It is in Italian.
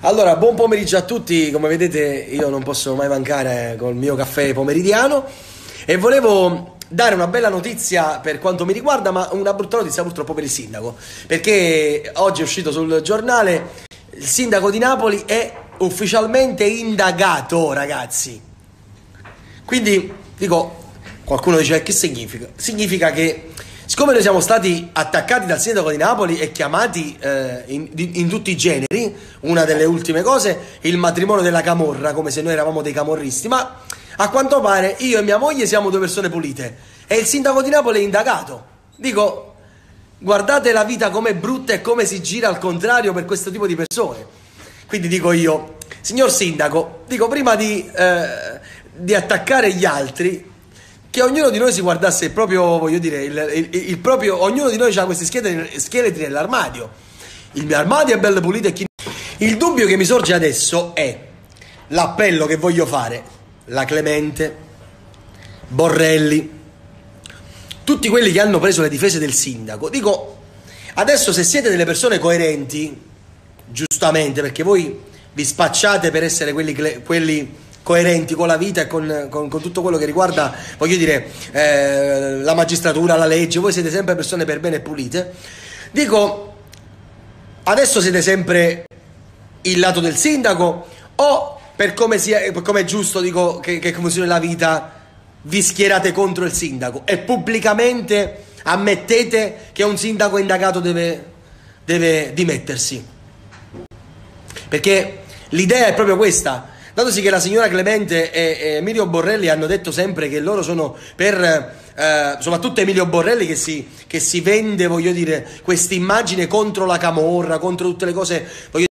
Allora, buon pomeriggio a tutti. Come vedete, io non posso mai mancare col mio caffè pomeridiano e volevo dare una bella notizia per quanto mi riguarda, ma una brutta notizia purtroppo per il sindaco, perché oggi è uscito sul giornale: il sindaco di Napoli è ufficialmente indagato, ragazzi. Quindi dico, qualcuno dice che significa? Significa che siccome noi siamo stati attaccati dal sindaco di Napoli e chiamati in tutti i generi, una delle ultime cose, il matrimonio della camorra, come se noi eravamo dei camorristi, ma a quanto pare io e mia moglie siamo due persone pulite e il sindaco di Napoli è indagato. Dico, guardate la vita com'è brutta e come si gira al contrario per questo tipo di persone. Quindi dico io, signor sindaco, dico prima di attaccare gli altri, che ognuno di noi si guardasse il proprio, voglio dire, il proprio, ognuno di noi ha questi scheletri nell'armadio. Il mio armadio è bello pulito e chi... Il dubbio che mi sorge adesso è l'appello che voglio fare: la Clemente, Borrelli, tutti quelli che hanno preso le difese del sindaco. Dico, adesso se siete delle persone coerenti, giustamente, perché voi vi spacciate per essere quelli coerenti con la vita e con tutto quello che riguarda, voglio dire, la magistratura, la legge, voi siete sempre persone per bene e pulite. Dico, adesso siete sempre il lato del sindaco o per come è giusto, dico, che funzioni la vita, vi schierate contro il sindaco e pubblicamente ammettete che un sindaco indagato deve dimettersi? Perché l'idea è proprio questa. Datosi che la signora Clemente e Emilio Borrelli hanno detto sempre che loro sono per, soprattutto Emilio Borrelli che si vende, voglio dire, questa immagine contro la camorra, contro tutte le cose, voglio